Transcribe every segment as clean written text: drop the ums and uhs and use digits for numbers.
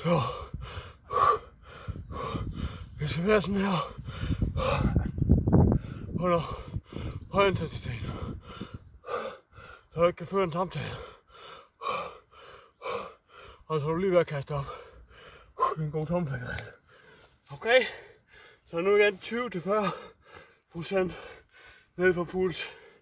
Så det skal være sådan her under høj intensitet, så du ikke kan føre en samtale. Og så er du lige ved at kaste op. En god tommelfinger. Okay, så nu igen 20-40% ned på puls.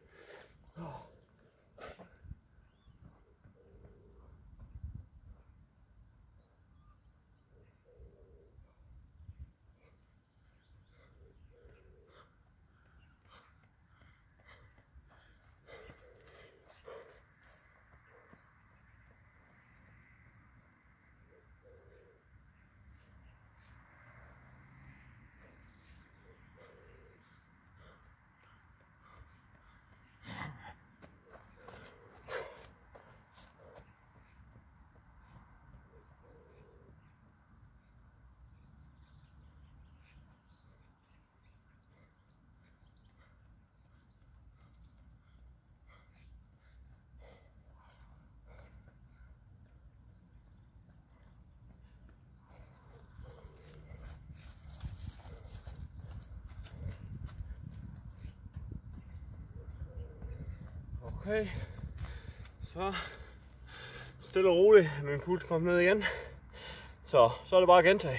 Okay, så stille og roligt er min puls kommet ned igen, så er det bare at gentage.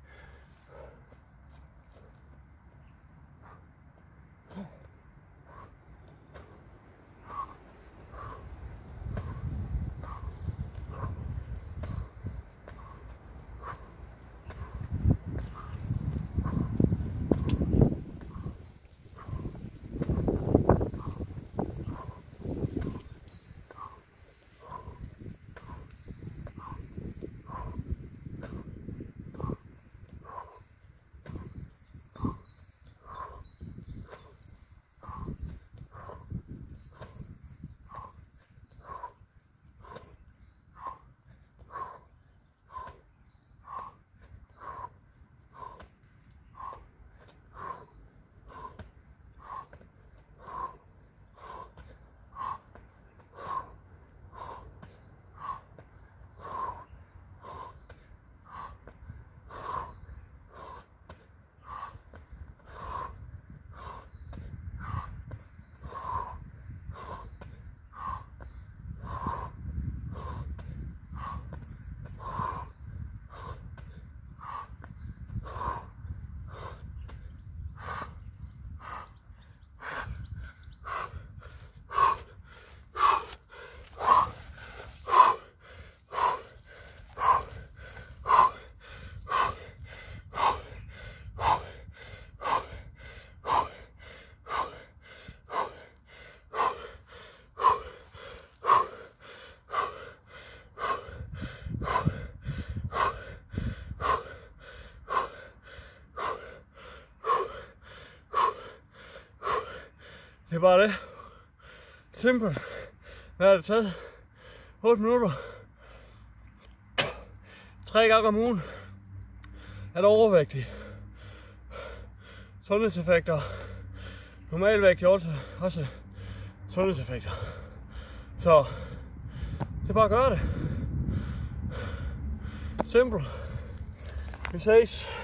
Det er bare det. Simpelt. Hvad har det taget? 8 minutter. 3 gange om ugen. Er det overvægtig. Sundhedseffekter. Normalvægtig også sundhedseffekter. Så det er bare at gøre det. Simpelt. Vi ses.